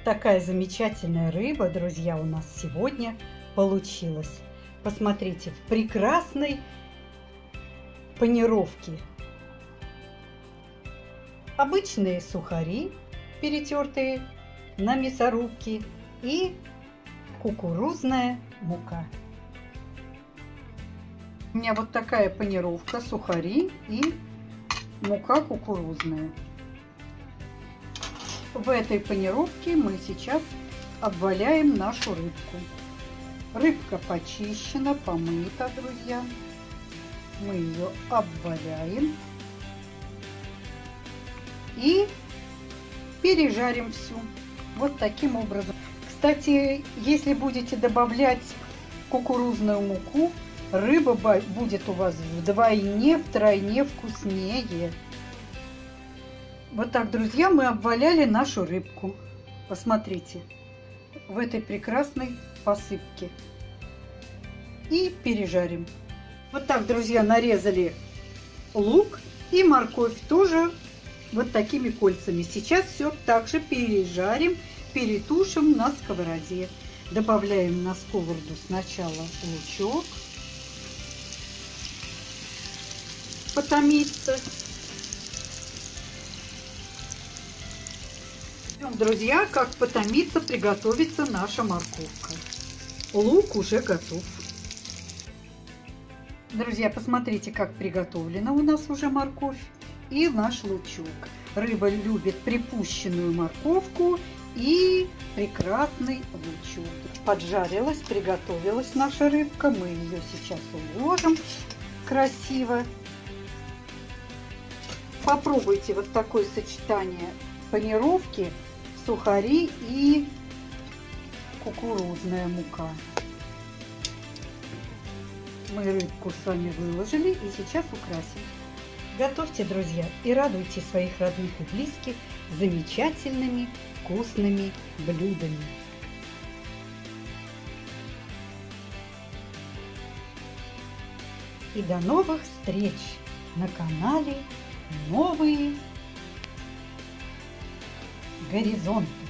такая замечательная рыба, друзья, у нас сегодня получилась. Посмотрите, в прекрасной панировке. Обычные сухари, перетертые на мясорубке, и кукурузная мука. У меня вот такая панировка: сухари и мука кукурузная. В этой панировке мы сейчас обваляем нашу рыбку. Рыбка почищена, помыта, друзья. Мы ее обваляем и пережарим всю вот таким образом. Кстати, если будете добавлять кукурузную муку, рыба будет у вас вдвойне, втройне вкуснее. Вот так, друзья, мы обваляли нашу рыбку. Посмотрите, в этой прекрасной посыпке. И пережарим. Вот так, друзья, нарезали лук и морковь тоже вот такими кольцами. Сейчас все также пережарим, перетушим на сковороде. Добавляем на сковороду сначала лучок, потомится. Друзья, как потомится, приготовится наша морковка. Лук уже готов. Друзья, посмотрите, как приготовлена у нас уже морковь и наш лучок. Рыба любит припущенную морковку и прекрасный лучок. Поджарилась, приготовилась наша рыбка. Мы ее сейчас уложим красиво. Попробуйте вот такое сочетание панировки, сухари и кукурузная мука. Мы рыбку с вами выложили и сейчас украсим. Готовьте, друзья, и радуйте своих родных и близких замечательными вкусными блюдами. И до новых встреч на канале «Новые горизонты».